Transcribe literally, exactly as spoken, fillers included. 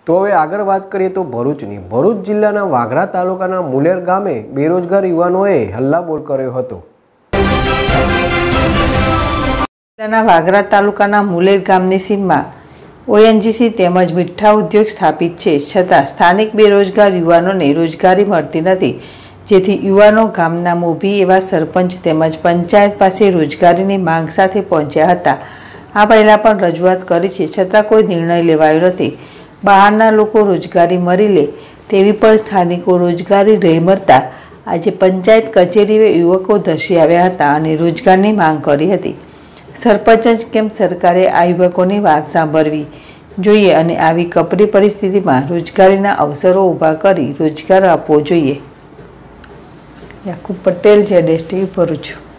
તો હવે આગળ વાત કરીએ તો ભરૂચની ભરૂચ જિલ્લાના વાગરા તાલુકાના મુલેર ગામે બેરોજગાર યુવાનોએ હલ્લાબોલ કર્યો હતો। જિલ્લાના વાગરા તાલુકાના મુલેર ગામની સીમમાં ઓએનજીસી તેમજ મીઠા ઉદ્યોગ સ્થાપિત છે, છતાં સ્થાનિક બેરોજગાર યુવાનોને રોજગારી મળતી નથી, જેથી યુવાનો ગામના મોભી એવા સરપંચ તેમજ પંચાયત પાસે રોજગારીની માંગ સાથે પહોંચ્યા હતા। આ પહેલા પણ રજૂઆત કરી છે, છતાં કોઈ નિર્ણય લેવાયો નથી। બહારના લોકો રોજગારી મળી લે તેવી પણ સ્થાનિકો રોજગારી નહીં મળતા આજે પંચાયત કચેરીએ યુવકો ધસી આવ્યા હતા અને રોજગારની માંગ કરી હતી। સરપંચ જ કેમ સરકારે આ યુવકોની વાત સાંભળવી જોઈએ અને આવી કપરી પરિસ્થિતિમાં રોજગારીના અવસરો ઊભા કરી રોજગાર આપવો જોઈએ। યાકુબ પટેલ, જેડેશ ટીવી, ભરૂચ।